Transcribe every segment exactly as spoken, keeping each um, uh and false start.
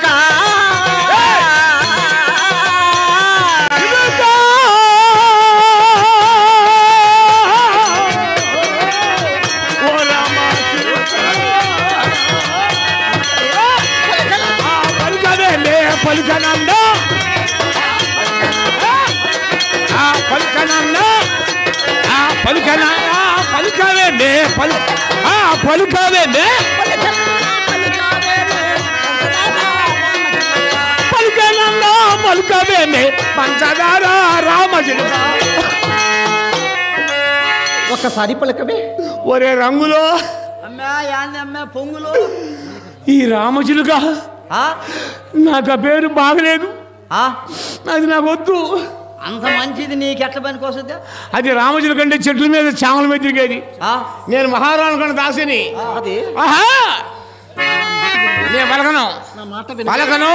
చిలుక పలుకనంద పలుకనంద పలుకన పలుకవేండి పలు పలుకవేండి పలుకనంద పలుకవేండి పంచదార రామచిలుక ఒక్కసారి పలుకవే. ఒరే రంగులో అమ్మా యాంది అమ్మా పొంగులు ఈ రామచిలుక నాకు ఆ పేరు బాగలేదు, అది నాకు వద్దు. అంత మంచిది నీకు ఎట్ల పనికి వస్తుంది? అది రామచిలుక అంటే చెట్ల మీద చామల మీద తిరిగేది. నేను మహారాణు కన్నా దాసిని. నేను పలకను పలకను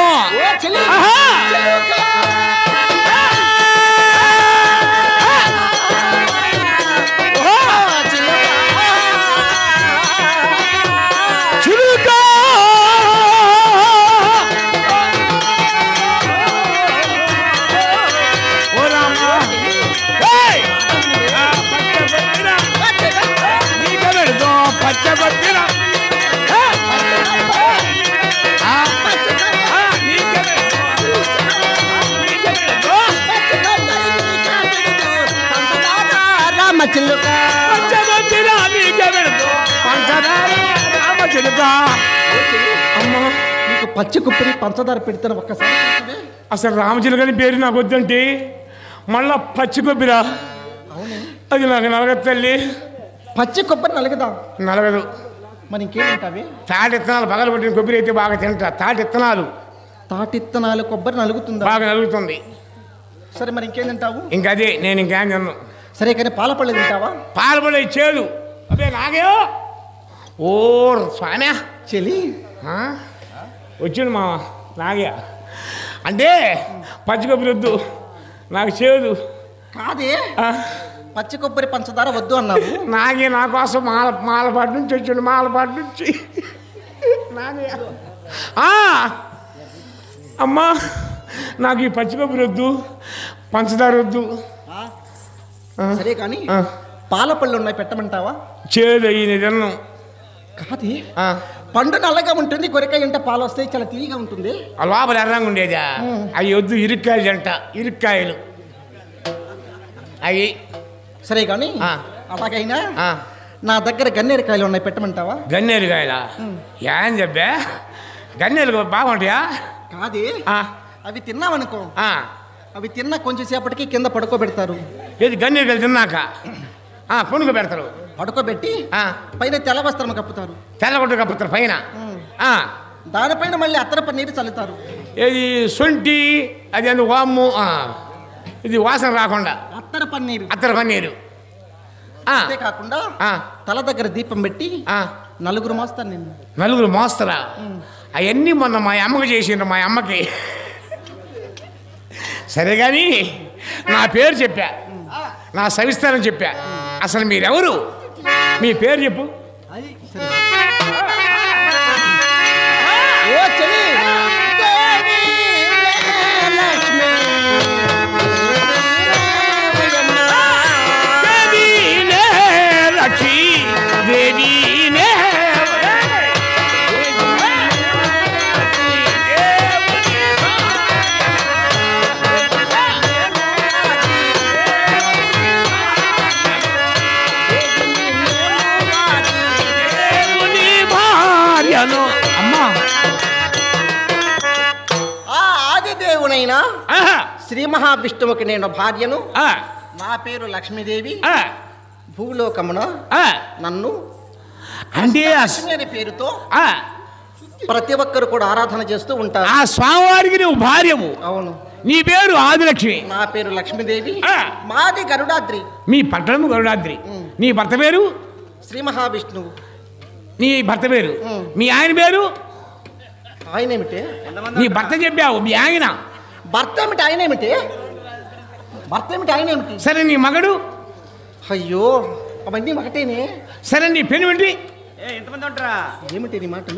నీకు పచ్చి కుప్పరి పంచదార పెడతాను ఒక్కసారి. అసలు రామచిలుకని పేరు నాకు వద్దంటే మళ్ళా పచ్చి కొబ్బరిరా? అది నాకు నలగదు తల్లి. పచ్చి కొబ్బరి నలగదా? నలగదు. మరి ఇంకేమింటావి? తాటి ఇత్తనాలు పగల కొట్టిన కొబ్బరి అయితే బాగా తింటా. తాటి ఇత్తనాలు తాటి ఇత్తనాలు కొబ్బరి నలుగుతుందా? బాగా నలుగుతుంది. సరే మరి ఇంకేం తింటావు? ఇంకా అదే నేను ఇంకేం తిన్నాను. సరే కానీ పాలపళ్ళు తింటావా? పాలపళ్ళు ఇచ్చేదు అదే నాగే. ఓ స్వామి చెలి వచ్చిండు మా నాగే అంటే పచ్చి కొబ్బరి వద్దు నాకు చేదు. కాదే పచ్చి కొబ్బరి పంచదార వద్దు అన్నావు. నాగే నా కోసం మాల మాలపాటి నుంచి వచ్చిండు. మాలపాటి నుంచి నాగే అమ్మా నాకు ఈ పచ్చి కొబ్బరి వద్దు, పంచదార వద్దు. సరే కానీ పాలపళ్ళు ఉన్నాయి పెట్టమంటావా? చేదు అయ్యి నిజం కాదు. పండు నల్లగా ఉంటుంది, కొరకాయ అంటే పాలు వస్తాయి, చాలా తీయగా ఉంటుంది. ఆ లోపల ఎర్రంగా ఉండేదా? అవి వద్దు, ఇరుక్కాయలు అంట. ఇరుక్కాయలు అవి. సరే కానీ అలాగైనా నా దగ్గర గన్నేరుకాయలు ఉన్నాయి పెట్టమంటావా? గన్నేరుకాయలా? ఏం చెప్పా గన్నేరు బాగుంటాయా? కాదే అవి తిన్నామనుకో, అవి తిన్న కొంచెం సేపటికి కింద పడుకోబెడతారు. ఏది గన్నేరుకాయలు తిన్నాక పొనుగు పెడతారు. పడుకోబెట్టి పైన తెల్ల వస్త్రం కప్పుతారు. తెల్లగొట్టు కప్పుతారు పైన. దానిపైన మళ్ళీ అత్తర పన్నీరు చల్లుతారు. ఏది సొంటి అది అందు వాము ఇది వాసన రాకుండా అత్తర పన్నీరు. అత్తర పన్నీరు అంతేకాకుండా తల దగ్గర దీపం పెట్టి నలుగురు మోస్తాను నేను. నలుగురు మోస్తారా? అవన్నీ మొన్న మా అమ్మకి చేసిండ్రు. మా అమ్మకి సరే కానీ నా పేరు చెప్పా, నా సవిస్తారం చెప్పా. అసలు మీరెవరు? మీ పేరు చెప్పు. ఆదిదేవునైనా శ్రీ మహావిష్ణువుకి నేను భార్యను. నా పేరు లక్ష్మీదేవి. భూలోకమున నన్ను అంటే లక్ష్మి అనే పేరుతో ప్రతి ఒక్కరు కూడా ఆరాధన చేస్తూ ఉంటారు. ఆ స్వామివారికి నువ్వు భార్యము? అవును. నీ పేరు ఆదిలక్ష్మి? నా పేరు లక్ష్మీదేవి. మాది గరుడాద్రి. మీ పట్టణము గరుడాద్రి. నీ భర్త పేరు? శ్రీ మహావిష్ణువు. నీ భర్త పేరు? మీ ఆయన పేరు? ఆయన ఏమిటి? నీ భర్త చెప్పావు, మీ ఆయన భర్త ఏమిటి? ఆయన ఏమిటి? భర్త ఏమిటి? ఆయన ఏమిటి? సరే నీ మగడు? అయ్యో అవన్నీ ఒకటేనే. సరే నీ పెను ఏంటి? ఎంతమంది ఉంటారా? ఏమిటి నీ మాటలు?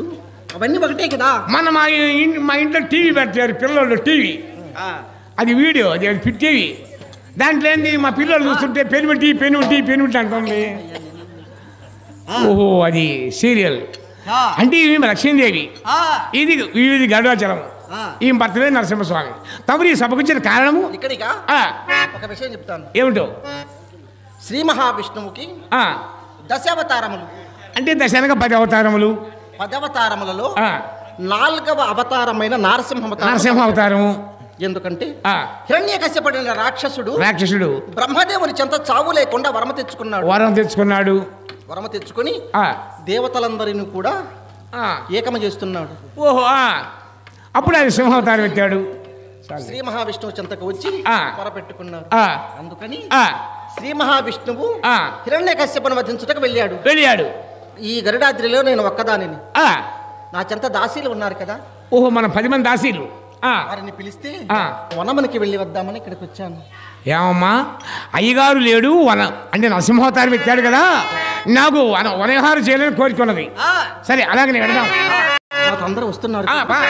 అవన్నీ ఒకటే కదా. మన మా ఇన్- మా ఇంట్లో టీవీ పెట్టారు పిల్లలు టీవీ, అది వీడియో, అది అది టీవీ. దాంట్లో ఏంది మా పిల్లలు చూస్తుంటే పెనుమిటి పెనుమిటి పెనుమిటి అంటుంది. ఓహో అది సీరియల్. అంటే ఈమె లక్ష్మీదేవి, ఇది ఇది గరుడాచలం, ఈ భర్తవే నరసింహస్వామి. తమరు ఈ సభకు వచ్చిన కారణము ఇక్కడికా ఆ, ఒక విషయం చెప్తాను. ఏమిటో? శ్రీ మహావిష్ణువుకి ఆ, దశావతారములు అంటే దశనక పది అవతారములు. పదవతారములలో ఆ, నాలుగవ అవతారమైన నారసింహ అవతారం. నరసింహ అవతారము. ఎందుకంటే ఆ, హిరణ్యకశ్యపుడైన రాక్షసుడు రాక్షసుడు బ్రహ్మదేవుని చెంత చావు లేకుండా వరమ తెచ్చుకున్నాడు. వరం తెచ్చుకున్నాడు. వరమ తెచ్చుకొని ఆ, దేవతలందరిని కూడా ఆ, ఏకమ చేస్తున్నాడు. ఓహో ఆ, అప్పుడు ఆయన సింహావతారం ఎత్తాడు. శ్రీ మహావిష్ణువు చెంతకు వచ్చి ఆ. పొరపెట్టుకున్నారు. ఆ, అందుకని ఆ, శ్రీ మహావిష్ణువు ఆ, హిరణ్యకశ్యపును వధించుటకు వెళ్ళాడు. వెళ్ళాడు. ఈ గరుడాద్రిలో నేను ఒక్కదానిని, ఆ, నా చెంత దాసీలు ఉన్నారు కదా, ఓహో మన పది మంది దాసీలు. ఆ, వారిని పిలిస్తే ఆ. వనమునికి వెళ్ళి వద్దామని ఇక్కడికి వచ్చాను. ఏమమ్మా అయ్యగారు లేడు వన అంటే నరసింహావతారం ఎత్తాడు కదా, నాకు వన వనహారం చేయాలని కోరుకున్నది. సరే అలాగే నేను వెళ్దాం. నాకు అందరూ వస్తున్నారు. ఆ, పా.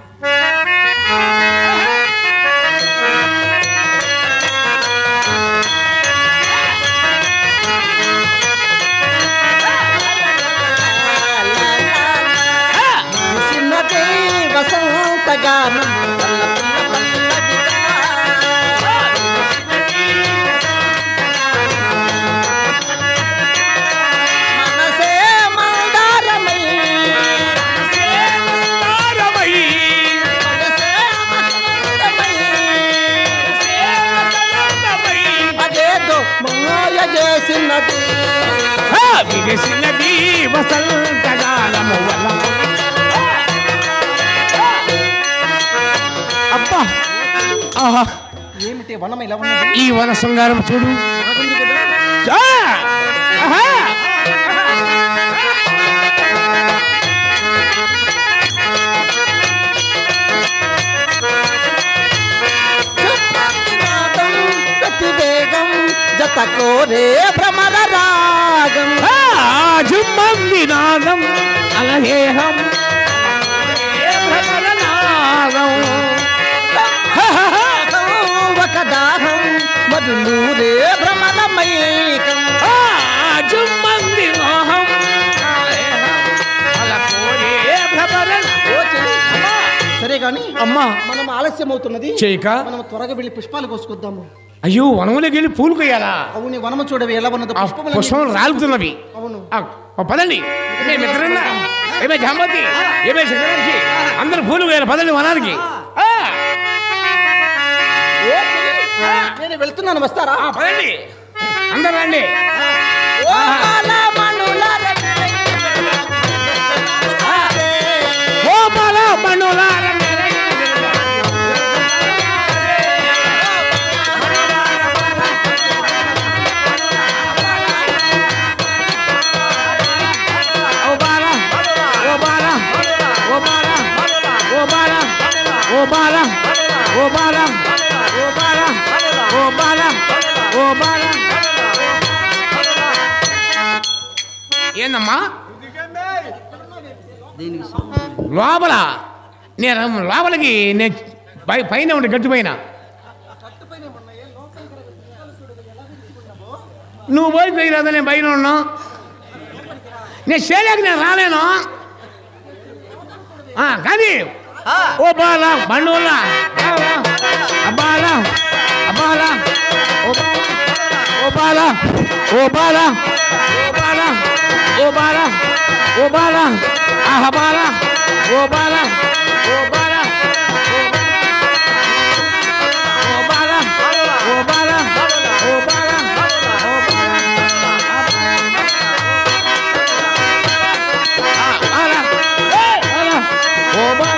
చిన్నదే వసంతగానం మనసే మందారమై మనసే మందారమై అదేదో మాయ చేసినది విదేశినది వసంతగాలము వల్ల. అబ్బా ఆహా, ఏమిటి వనం ఇలా ఉన్నది? ఈ వన శృంగారం చూడు. బాగుంది కదా. ఆ! ఆహా! చుప్పందినాదం ప్రతివేగం జత కోరే భ్రమర రాగం ఆ! జుమ్మంది నాదం అలహేహం భ్రమరనాదం. ఒక దాహం మధునూరే భ్రమరమైకం ఆ! జుమ్మంది మోహం అలహేహం అలకోరే భ్రమరన. సరే గాని అమ్మా మనం ఆలస్యం అవుతున్నది, చేయక మనం త్వరగా వెళ్ళి పుష్పాలు కోసుకొద్దాము. అయ్యో వనంలోకి వెళ్ళి పూలు కొయ్యాలా? అవును, వనము చూడవి ఎలా ఉన్నది, ఆ పుష్పములు పుష్పం రాలుతున్నవి. అవును. ఆ, ఓ పదండి. ఏమే మిత్రున్నా, ఏమే జాంబతి, ఏమే శంకరాంశి, అందరూ పూలు వేయాలి. పదండి వనానికి. ఆ, ఓ చెల్లి, నేను వెళ్తున్నాను, వస్తారా? ఆ, పదండి అందరూ రండి. ఓ బాలమణుల రవి. ఓ బాల మణులార ఓ బాల ఓ బాల ఓ బాల ఓ బాల ఓ బాల ఓ బాల ఓ బాల ఓ బాల ఓ బాల. ఏందమ్మా లోపల నేను లోపలికి నేను పై- పైన ఉండే గట్టు పైన నువ్వు పోయి పోయిరాదా? నేను పైన ఉన్నా, నేను చేయలేక నేను రాలేను. ఆ, కానీ ఓ బాల బండోళ్ళ అబ్బాల అబ్బాల ఓ బాల ఓ బాల ఓ బాల ఓ బాల ఓ బాల ఆహ బాల ఓ బాల ఓ బాల ఓ బాల ఓ బాల ఓ బాల ఓ బాల ఓ బాల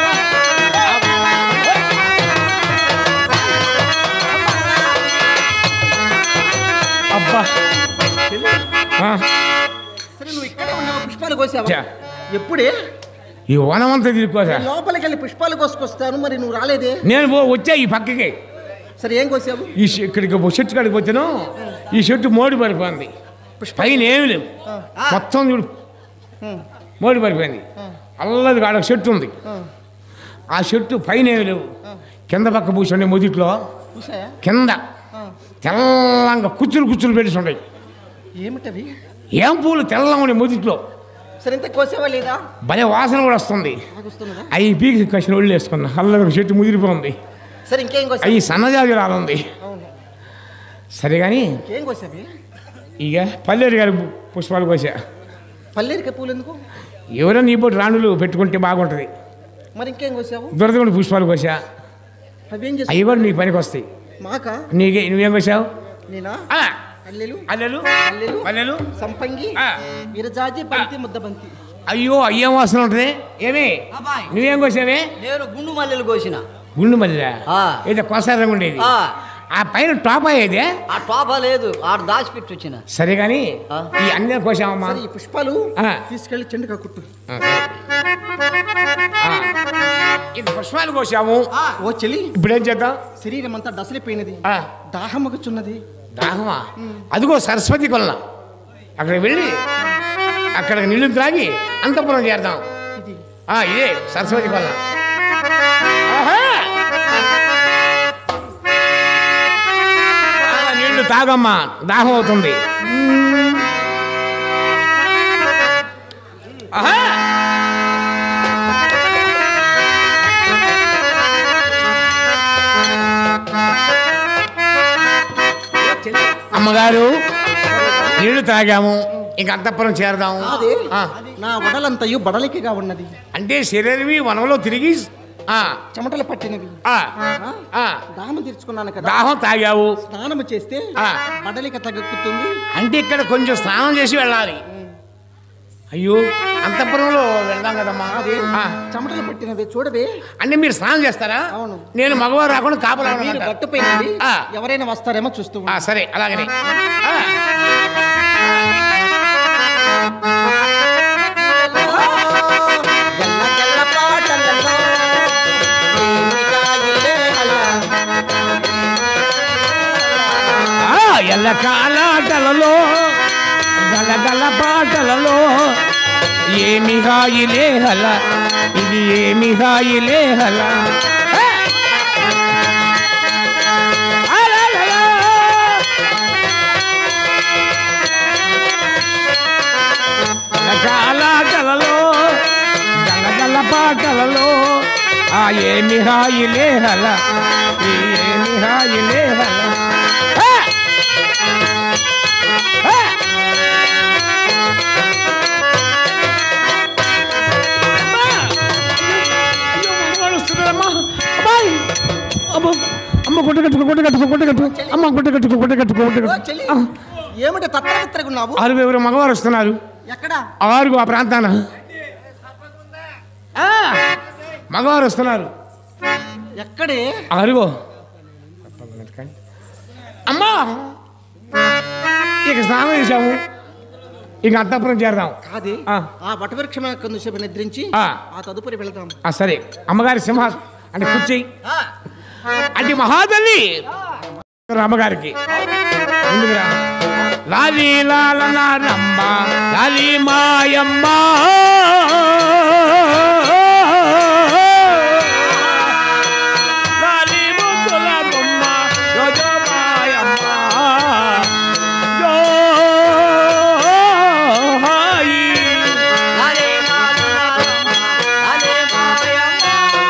అబ్బా. ఆ, సరే, నువ్వు ఇక్కడే ఉన్నావా? పుష్పాలు కోసావా? చా. ఎప్పుడే? ఈ వనమంతా తిరుక్కోసా. లోపలికి వెళ్ళి పుష్పాలు కోసుకొస్తాను, మరి నువ్వు రాలేదే? నేను పో వచ్చా ఈ పక్కకి. సరే, ఏం కోసావు? ఈ షె- ఇక్కడికి ఓ చెట్టు కాడికి వచ్చాను. ఈ చెట్టు మోడి పడిపోయింది, పైన ఏమి లేవు. మొత్తం చూడు, మోడి పడిపోయింది. అల్లది కాడ చెట్టు ఉంది. ఆ చెట్టు పైన ఏమి లేవు, కింద పక్క పూసండి మొదిట్లో కింద తెల్లంగా కుచ్చులు కుచ్చులు పెట్టి ఉండయి. ఏమిటవి? ఏం పూలు తెల్లంగా ఉండే మొదిట్లో. సరే ఇంత కోసేవా లేదా? భలే వాసన కూడా వస్తుంది. అవి పీకి కసిన ఒళ్ళు వేసుకున్నా. అల్లది చెట్టు ముదిరిపోయింది. సరే ఇంకేం కోసా? అవి సన్నజాజి రాలుంది. సరే కానీ ఏం కోసావి? ఇక పల్లేరు గారి పుష్పాలు కోసా. పల్లేరుకి పూలు ఎందుకు? ఎవరైనా నీ పోటీ రాణులు పెట్టుకుంటే బాగుంటుంది. మరి ఇంకేం కోసావు? దొరదొండి పుష్పాలు కోసా. అవేం చేసావు? అవి కూడా నీకు పనికి వస్తాయి. మాకా? నీకే నువ్వేం కోసావు? నేనా? అల్లెలు అల్లెలు అల్లెలు అల్లెలు సంపంగి విరజాజి బంతి ముద్ద బంతి. అయ్యో అయ్యేం వాసన ఉంటుంది. ఏమి నువ్వేం కోసావే? నేను గుండు మల్లెలు కోసిన. గుండు మల్లె ఏదో కొసారంగా ఉండేది. ఆ పైన టాప్ అయ్యేది. ఆ టోపా లేదు, ఆడ దాచిపెట్టి వచ్చిన. సరే కానీ ఈ అన్నీ కోసామమ్మా. ఈ పుష్పాలు తీసుకెళ్లి చెండుగా కుట్టు. ఇది పుష్పాలు కోసాము. ఓ చెల్లి, ఇప్పుడు ఏం చేద్దాం? శరీరం అంతా డసలిపోయినది, దాహమగుచున్నది. దాహమా? అదిగో సరస్వతి కొల్ల, అక్కడికి వెళ్ళి అక్కడ నీళ్లు త్రాగి అంతపురం చేద్దాం. ఇదే సరస్వతి కొల్ల. నీళ్లు తాగమ్మా, దాహం అవుతుంది. అమ్మగారు నీళ్లు తాగాము, ఇంక అంతఃపురం చేరదాము. నా వడలంతయు బడలికగా ఉన్నది. అంటే శరీరవి వనంలో తిరిగి చెమటలు పట్టినవి. దాహం తీర్చుకున్నాను కదా. దాహం తాగావు, స్నానము చేస్తే బడలిక తగ్గుతుంది. అంటే ఇక్కడ కొంచెం స్నానం చేసి వెళ్ళాలి. అయ్యో అంతఃపురంలో వెళ్దాం కదమ్మా. చెమటలు పట్టినవి చూడవే. అంటే మీరు స్నానం చేస్తారా? అవును. నేను మగవారు రాకుండా కాపలా గట్టుపోయినది, ఎవరైనా వస్తారేమో చూస్తూ. సరే అలాగనే. ఎల్ల కాలాటలలో గలగల పాటలలో ఏమి హాయిలే హల, ఇది ఏమి హాయిలే హల. కాలాటలలో గలగల పాటలలో ఆ ఏమి హాయిలే హల, ఏమి హాయిలే హల. అమ్మ గుడ్డ కట్టుకో, గుడ్డ కట్టుకో, గుడ్డ కట్టుకో, అమ్మ గుడ్డ కట్టుకో, గుడ్డ కట్టుకో, గుడ్డ కట్టుకో. ఏమిటి తత్తరగున్నావు? ఆరుగు ఎవరు మగవారు వస్తున్నారు. ఎక్కడ? ఆరుగు ఆ ప్రాంతాన మగవారు వస్తున్నారు. ఎక్కడే? ఆరుగో. అమ్మా ఇక స్నానం చేసాము, ఇక అంతఃపురం చేరదాం. కాదే, ఆ వటవృక్షం కొంచెంసేపు నిద్రించి ఆ తదుపరి వెళదాం. సరే అమ్మగారి సింహాసనం అంటే కూర్చి అంటే మహాతల్లి అమ్మగారికి ముందుగా లాలి లాలన రమ్మ లాలి మాయమ్మ లాలి ముద్దుల బొమ్మ రోజో మాయమ్మ జో హాయి లాలి లాలన లాలి మాయమ్మ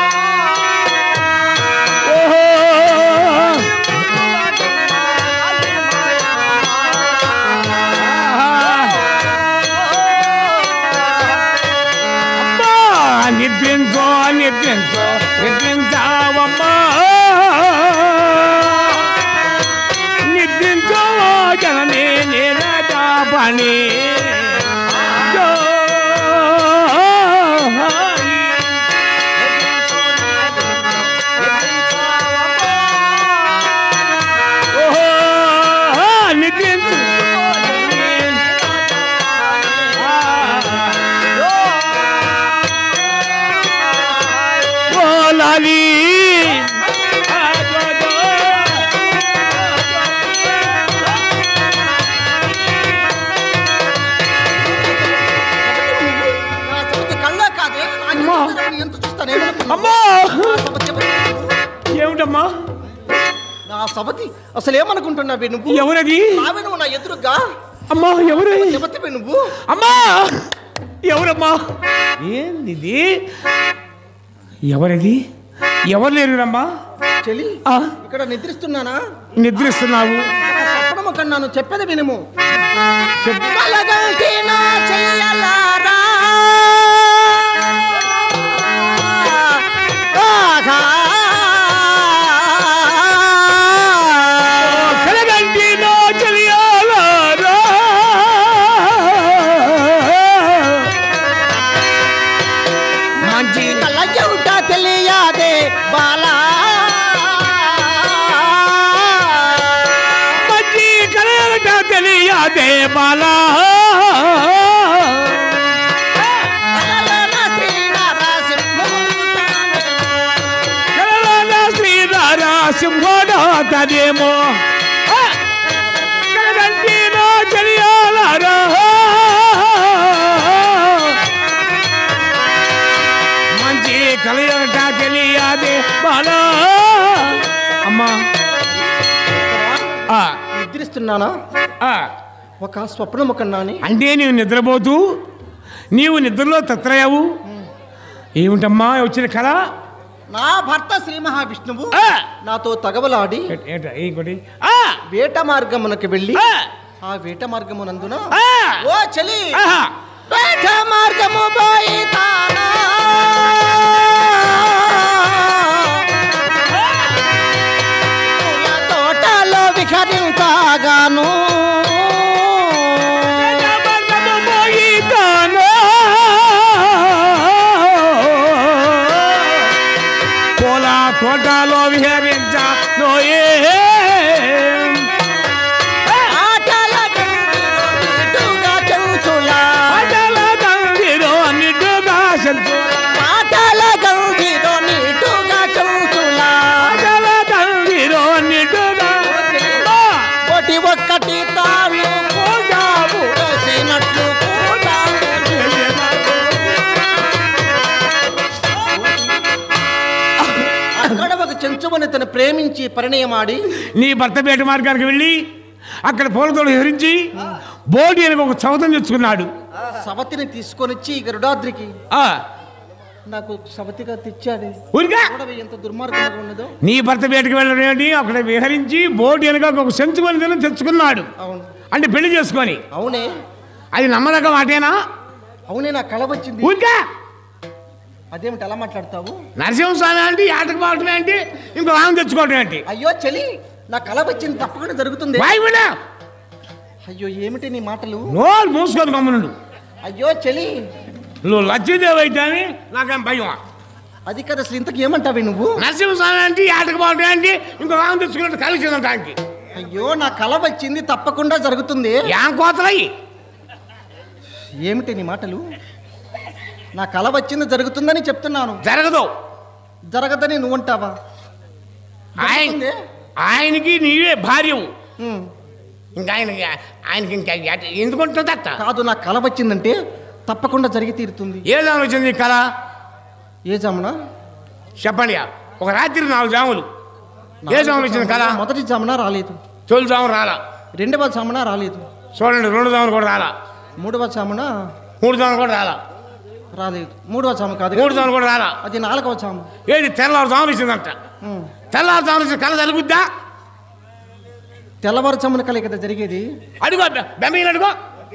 ఓహో నిద్రించో నిద్రించో నిద్రించావమ్మా నిద్రించో జననే నేరాజా పని నిద్రించు లాలి తనేమనుకున్నావు? అమ్మా నా సవతి ఎవరు? ఏమిటమ్మా నా సవతి అసలు ఏమనుకుంటున్నావే నువ్వు? ఎవరది? ఆమె నువ్వు నా ఎదురుగా అమ్మా ఎవరు? సవతివే నువ్వు? అమ్మా ఎవరమ్మా? ఏంది ఇది? ఎవరది? ఎవరు లేరురమ్మా? చెలి ఆ, ఇక్కడ నిద్రిస్తున్నానా? నిద్రిస్తున్నావు. స్వప్నము కన్నాను, చెప్పేది వినుము. చెప్పు. కలగంటి నా చెయ్యలారా, ఆహా. కలగంటి నా చెయ్యాలారా, మంచి కలగంట తెలియదే బాలా, మంచి కలగంట తెలియదే బాలా, కలలన శ్రీనరసింహుడు కలగంట శ్రీనారా సింహుడు తదేమో. కలగంటి నా చెయ్యాలారా, మంచి కలగంట తెలియదే బాలా. అమ్మా ఆ, నిద్రిస్తున్నానా? ఆ. ఒక స్వప్నము కన్నాని. అంటే నీవు నిద్రపోతూ నీవు నిద్రలో తత్రయావు. ఏమిటమ్మా వచ్చిన కళ? నా భర్త శ్రీ మహావిష్ణువు ఆ. నాతో తగవలాడి ఏట- ఏట, ఇంకోటి ఆ, వేట మార్గమునకు వెళ్ళి ఆ, ఆ వేట మార్గమునందున ఆ. ఓ చలి ఆహా. వేట మార్గము పోయితానా, పూల తోటలో విహరించగాను, మార్గము పోయితాను. పూల తోటలో విహరించా నోయే. ఆటల గంగిలో నిటుగా చెంచులా, అటల తందిరో నిండుగా సంచు. ఆటల గంగిలో నిటుగా చెంచులా, అటల తందిరో నిండుగా. ఆ. ఒకటి ఒక్కటి తాను కూడా ఊడసినట్లు కూడా అక్కడ ఒక చెంచుమని తను ప్రేమించి పరిణయమాడి నీ భర్త పేట మార్గానికి వెళ్ళి అక్కడ పూలతోడు వివరించి బోటి అని ఒక చవతం తెచ్చుకున్నాడు. సవతిని తీసుకొనిచ్చి గరుడాద్రికి ఆ, నాకు సవతిగా తెచ్చాడు. ఊరికా చూడవే ఎంత దుర్మార్గంగా ఉన్నదో. నీ భర్త పేటకి వెళ్ళడం ఏంటి? అక్కడ విహరించి బోటి అనగా ఒక సెంచుకొని తిని తెచ్చుకున్నాడు. అవును అంటే పెళ్లి చేసుకొని. అవునే అది నమ్మదగ్గ మాటేనా? అవునే నా కళ వచ్చింది. ఊరికా అదేమిటి అలా మాట్లాడతావు? నరసింహస్వామి అంటే ఆటకు పోవటం ఏంటి, ఇంకో ఆమె తెచ్చుకోవటం ఏంటి? అయ్యో చలి నా కళ వచ్చింది, తప్పకుండా జరుగుతుంది. వాయువుడా అయ్యో ఏమిటి నీ మాటలు? నోరు మూసుకొని గమ్మునుండు. అయ్యో చలి నువ్వు లక్ష్మీదేవి అయితే అని నాకేం భయం. అది కదా అసలు ఇంతకు ఏమంటావి నువ్వు? నరసింహస్వామి అంటే ఆటకు పోవటం ఏంటి, ఇంకో ఆమె తెచ్చుకున్నట్టు కలిసి దానికి అయ్యో నా కళ వచ్చింది, తప్పకుండా జరుగుతుంది. ఏం కోతలయ్యి. ఏమిటి నీ మాటలు? నా కళ వచ్చింది, జరుగుతుందని చెప్తున్నాను. జరగదు. జరగదని నువ్వంటావా? ఆయన జరుగుతుంది. ఆయనకి నీవే భార్యవు. ఉమ్. ఇంకా ఆయనకి ఆయనకి ఇంకా ఎట- ఎందుకుంటుంది అట్ట? కాదు, నా కళ వచ్చిందంటే తప్పకుండా జరిగి తీరుతుంది. ఏ జాములు వచ్చింది ఈ కళ? ఏ జామున? చెప్పండి. ఒక రాత్రి నాలుగు జాములు. ఏ జాములు వచ్చింది కళ? మొదటి జామున రాలేదు, తొలి జాము రాలా. రెండవ జామున రాలేదు, చూడండి రెండు జాములు కూడా రాలా. మూడవ జామున మూడు జాములు కూడా రాలా. రాలేదు. మూడవ జాము కాదు, మూడు జాములు కూడా రాలా. అది నాలుగవ జాము. ఏది తెల్లవారు జాములు ఇచ్చిందంట. ఉమ్. తెల్లవారు జాములు ఇచ్చిన కళ జరుగుద్దా? తెల్లవారుజామున కళ కదా జరిగేది. అడుగో బెమ్మీలు అడుగో.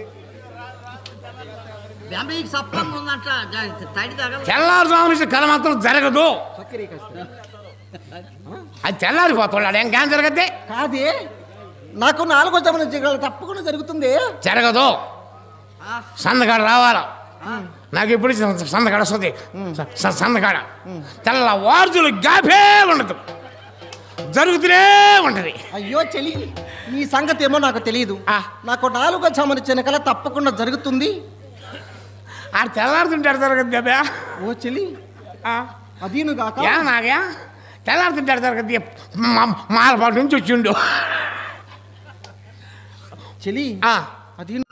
బెంబీకి సప్పంగా ఉందంట, జా- తడి తగల తెల్లారు జాములు ఇచ్చిన కళ మాత్రం జరగదు. అది తెల్లారిపోతాడు. ఇంకేం జరగద్ది? కాదే, నాకు నాలుగో జామున జరగాలి, తప్పకుండా జరుగుతుంది. జరగదు. సందకాడ రావాలా. నాకు ఇప్పుడు సందకాడ వస్తుంది. స- సందకాడ తెల్ల వార్జులు గ్యాపే ఉండదు, జరుగుతూనే ఉంటది. అయ్యో చెలి, నీ సంగతి ఏమో నాకు తెలియదు. ఆ. నాకు నాలుగో జామున ఇచ్చిన కళ తప్పకుండా జరుగుతుంది. ఆడ తెల్లారుతుంటాడు జరగద్ది అబ్బా. ఓ చెలి, అదీను గాక ఏ నాగా తెల్లారుతుంటాడు జరగద్ది. మాలపాటు నుంచి వచ్చిండు. చెలి, ఆ. అదీను